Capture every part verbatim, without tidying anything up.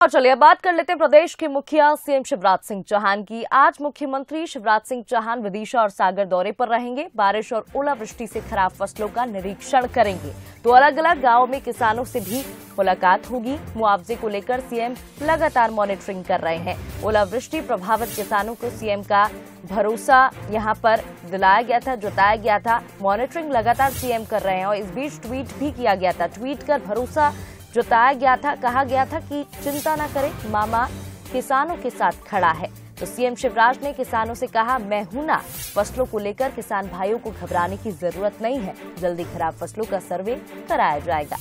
और चलिए अब बात कर लेते हैं प्रदेश के मुखिया सीएम शिवराज सिंह चौहान की। आज मुख्यमंत्री शिवराज सिंह चौहान विदिशा और सागर दौरे पर रहेंगे। बारिश और ओलावृष्टि से खराब फसलों का निरीक्षण करेंगे तो अलग अलग गांवों में किसानों से भी मुलाकात होगी। मुआवजे को लेकर सीएम लगातार मॉनिटरिंग कर रहे हैं। ओलावृष्टि प्रभावित किसानों को सीएम का भरोसा यहां पर दिलाया गया था, जताया गया था। मॉनिटरिंग लगातार सीएम कर रहे हैं और इस बीच ट्वीट भी किया गया था। ट्वीट कर भरोसा जताया गया था, कहा गया था कि चिंता न करें, मामा किसानों के साथ खड़ा है। तो सीएम शिवराज ने किसानों से कहा, मैं हूं ना। फसलों को लेकर किसान भाइयों को घबराने की जरूरत नहीं है, जल्दी खराब फसलों का सर्वे कराया जाएगा।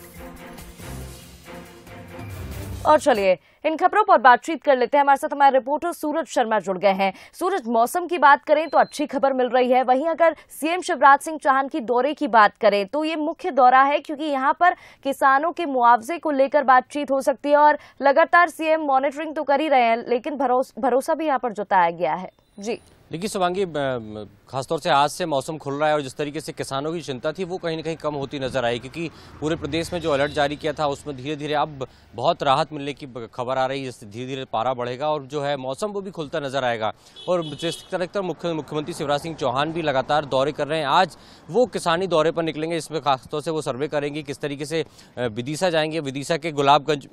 और चलिए इन खबरों पर बातचीत कर लेते हैं। हमारे साथ हमारे रिपोर्टर सूरज शर्मा जुड़ गए हैं। सूरज, मौसम की बात करें तो अच्छी खबर मिल रही है, वहीं अगर सीएम शिवराज सिंह चौहान की दौरे की बात करें तो ये मुख्य दौरा है, क्योंकि यहां पर किसानों के मुआवजे को लेकर बातचीत हो सकती है और लगातार सीएम मॉनिटरिंग तो कर ही रहे हैं, लेकिन भरोस, भरोसा भी यहाँ पर जताया गया है। जी देखिए शुभांगी, खासतौर से आज से मौसम खुल रहा है और जिस तरीके से किसानों की चिंता थी वो कहीं ना कहीं कम होती नजर आई, क्योंकि पूरे प्रदेश में जो अलर्ट जारी किया था उसमें धीरे धीरे अब बहुत राहत मिलने की खबर आ रही है। जिससे धीरे धीरे पारा बढ़ेगा और जो है मौसम वो भी खुलता नजर आएगा। और जिस तरह मुख्य मुख्यमंत्री शिवराज सिंह चौहान भी लगातार दौरे कर रहे हैं, आज वो किसानी दौरे पर निकलेंगे। इसमें खासतौर से वो सर्वे करेंगे, किस तरीके से विदिशा जाएंगे, विदिशा के गुलाबगंज।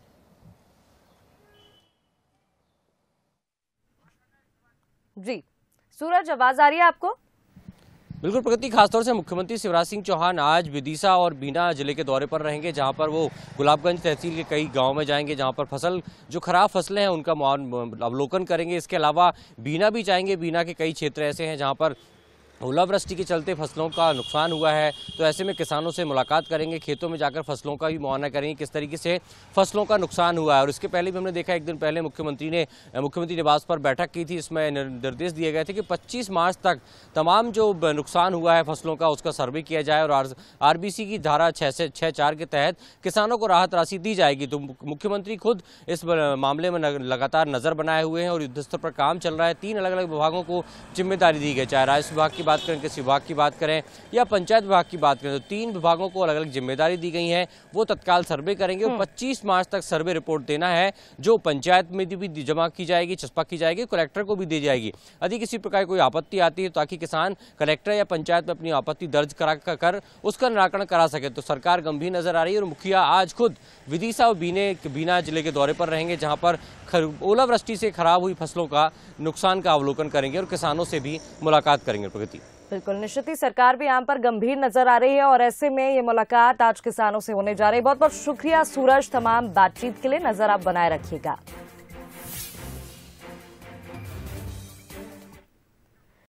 जी सूरज, आवाज आ रही है आपको? बिल्कुल प्रगति, खासतौर से मुख्यमंत्री शिवराज सिंह चौहान आज विदिशा और बीना जिले के दौरे पर रहेंगे, जहां पर वो गुलाबगंज तहसील के कई गांव में जाएंगे, जहां पर फसल जो खराब फसलें हैं उनका अवलोकन करेंगे। इसके अलावा बीना भी जाएंगे। बीना के कई क्षेत्र ऐसे हैं जहां पर ओलावृष्टि के चलते फसलों का नुकसान हुआ है, तो ऐसे में किसानों से मुलाकात करेंगे, खेतों में जाकर फसलों का भी मुआयना करेंगे, किस तरीके से फसलों का नुकसान हुआ है। और इसके पहले भी हमने देखा, एक दिन पहले मुख्यमंत्री ने मुख्यमंत्री निवास पर बैठक की थी। इसमें निर्देश दिए गए थे कि पच्चीस मार्च तक तमाम जो नुकसान हुआ है फसलों का उसका सर्वे किया जाए और आरबीसी की धारा छः से छः चार के तहत किसानों को राहत राशि दी जाएगी। तो मुख्यमंत्री खुद इस मामले में लगातार नजर बनाए हुए हैं और युद्ध स्तर पर काम चल रहा है। तीन अलग अलग विभागों को जिम्मेदारी दी गई, चाहे राजस्व विभाग की बात करें, कृषि विभाग की बात करें या पंचायत विभाग की बात करें, तो तीन विभागों को अलग अलग जिम्मेदारी दी गई है। वो तत्काल सर्वे करेंगे और पच्चीस मार्च तक सर्वे रिपोर्ट देना है, जो पंचायत में भी जमा की जाएगी, चस्पा की जाएगी, कलेक्टर को भी दी जाएगी। यदि किसी प्रकार कोई आपत्ति आती है ताकि किसान कलेक्टर या पंचायत में अपनी आपत्ति दर्ज करा कर उसका निराकरण करा सके। तो सरकार गंभीर नजर आ रही है और मुखिया आज खुद विदिशा और बीने बीना जिले के दौरे पर रहेंगे, जहां पर ओलावृष्टि से खराब हुई फसलों का नुकसान का अवलोकन करेंगे और किसानों से भी मुलाकात करेंगे। प्रगति, बिल्कुल निश्चित ही सरकार भी यहाँ पर गंभीर नजर आ रही है और ऐसे में ये मुलाकात आज किसानों से होने जा रही है। बहुत बहुत शुक्रिया सूरज, तमाम बातचीत के लिए। नजर आप बनाए रखिएगा।